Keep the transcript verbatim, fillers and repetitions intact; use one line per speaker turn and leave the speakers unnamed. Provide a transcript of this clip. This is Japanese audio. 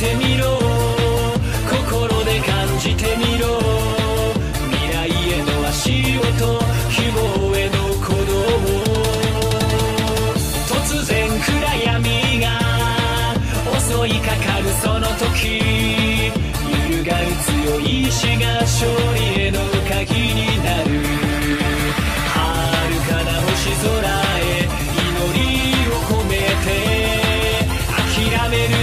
てみろ、心で感じてみろ、未来への足音、希望への鼓動。突然暗闇が襲いかかるその時、揺るがる強い意志が勝利への鍵になる。遥かな星空へ祈りを込めて、諦める